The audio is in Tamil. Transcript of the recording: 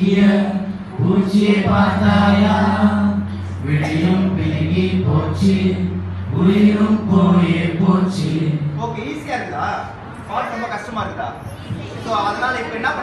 சிக்கிய பூச்சியை பார்த்தாயா? விழியும் பிதுங்கி போச்சு, உயிரும் போயே போச்சு. ஓகே, ஈஸியா இருக்குதா? பாட்டு ரொம்ப கஷ்டமா இருக்குதா? ஸோ அதனால இப்போ என்ன